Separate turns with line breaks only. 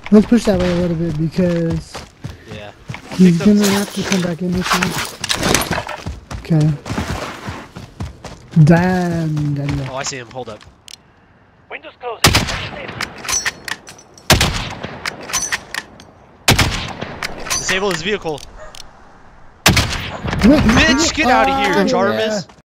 Let's push that way a little bit because
Yeah.
he's gonna have to come back in this one. Okay. Damn, Daniel.
Oh, I see him. Hold up.
Windows closing.
Disable his vehicle.
Wait,
Bitch, get out of here,
oh,
Jarvis.
yeah.